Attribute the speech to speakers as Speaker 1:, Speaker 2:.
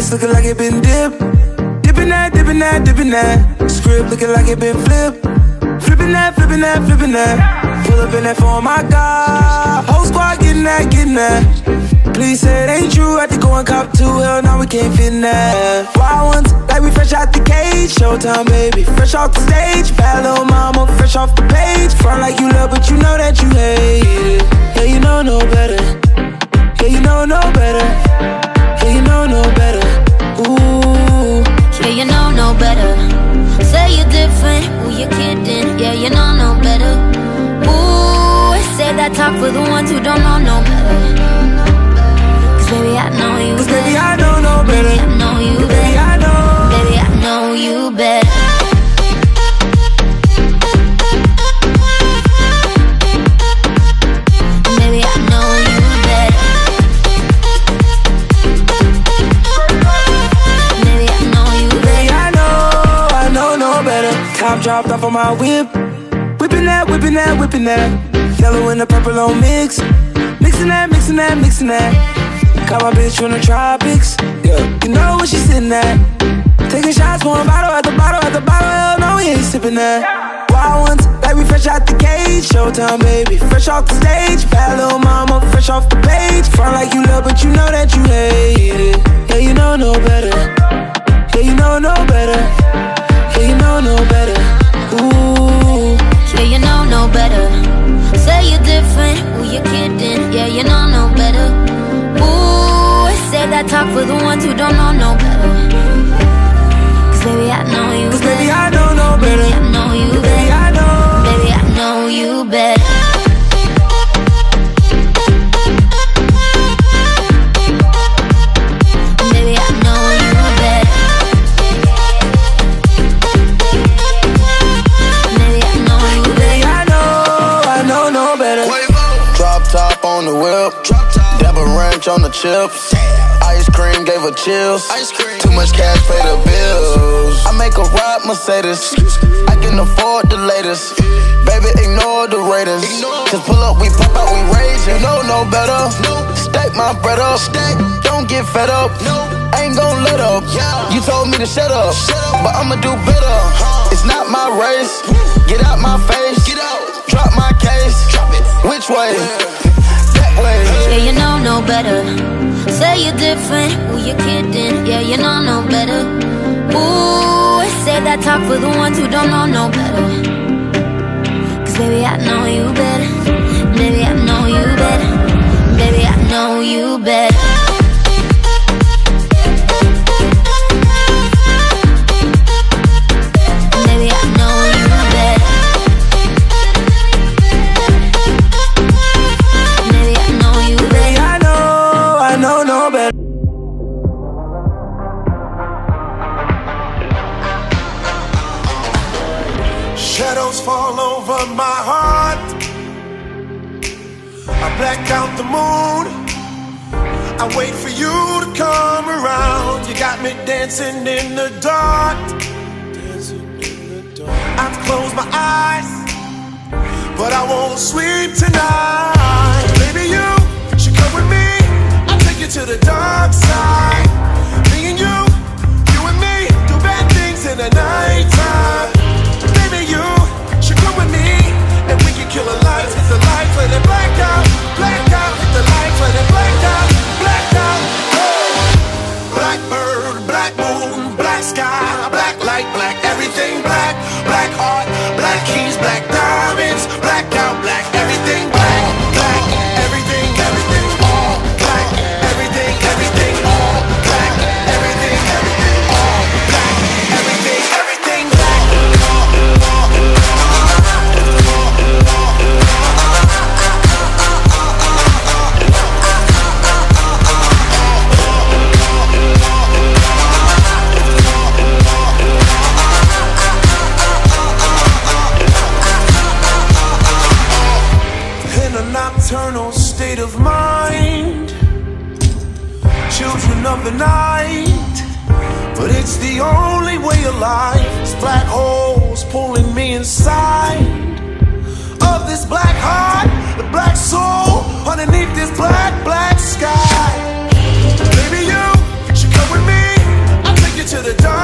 Speaker 1: wrist looking like it been dipped. Dipping that, dipping that, dipping that. Script looking like it been flipped. Flipping that, flipping that, flipping that. Pull up in that phone, my God. Whole squad getting that, getting that. Please say it ain't true, had to go and cop two. Hell, now we can't fit in that. Wild ones, like we fresh out the cage. Showtime, baby, fresh off the stage. Bad little mama, fresh off the page. Front like you love, but you know that you hate it. Yeah, you know no better. Yeah, you know no better. Yeah, you know no better. Ooh.
Speaker 2: Yeah, you know no better. Say you're different, who you kidding? Yeah, you know no better. Ooh, say that talk for the ones who don't know no better. Baby, I know you better.
Speaker 1: Baby, I don't know better.
Speaker 2: Baby, I know you better.
Speaker 1: Baby, I know.
Speaker 2: Baby, I know you better. Baby, I know you better. Baby, I know you better.
Speaker 1: Baby, I know no better. Top dropped off on my whip. Whipping that, whipping that, whipping that. Yellow and the purple on mix. Mixing that, mixing that, mixing that. Caught my bitch from the tropics, yeah. You know where she sitting at. Taking shots, pouring bottle at the bottle at the bottle. Hell no, we ain't sipping that. Wild ones, like we fresh out the cage. Showtime, baby, fresh off the stage. Bad little mama, fresh off the page. Front like you love, but you know that you hate it. Yeah, you know no better. Yeah, you know no better. Yeah, you know no better. Ooh.
Speaker 2: Yeah, you know no better. Say you're different, who you kidding? Yeah, you know no better. Ooh, say that talk for the ones who don't know no better. Cause baby, I know you better.
Speaker 1: Baby, I don't know better.
Speaker 2: Baby, I know you better.
Speaker 1: Baby, I know.
Speaker 2: Baby, I know you better. Baby, I know you better. Baby, I know you better.
Speaker 1: Baby, I know no better.
Speaker 3: Drop top on the whip. Dab a ranch on the chips. Ice cream gave her chills. Too much cash, pay the bills. I make a ride Mercedes. I can afford the latest. Baby, ignore the ratings. Just pull up, we pop out, we rage. You know no better. Stack my bread up. Don't get fed up. Ain't gon' let up. You told me to shut up, but I'ma do better. It's not my race. Get out my face. Drop my case. Which way?
Speaker 2: Yeah, you know no better. Say you're different, who you kidding? Yeah, you know no better. Ooh, say that talk for the ones who don't know no better. Cause baby, I know you better. Baby, I know you better. Baby, I know you better. Baby, I know you better. Baby, I know you better.
Speaker 1: Baby, I know no better.
Speaker 4: Shadows fall over my heart. I black out the moon. I wait for you to come around. You got me dancing in the dark. I've closed my eyes, but I won't sleep tonight. Baby, you should come with me. I'll take you to the dark side. Me and you and me, do bad things in the nighttime. Baby, you should come with me, and we can kill the lights, hit the lights, let it black out, hit the lights, let it black out, oh. Blackbird, black moon, black sky, black light, black everything, black heart, black keys, black diamonds, black out, black everything, black everything, all black, everything, all black, everything, all black, everything, black. In a nocturnal state of mind, children of the night, but it's the only way of life. It's black holes pulling me inside of this black heart, the black soul underneath this black sky. Baby, you should come with me. the dark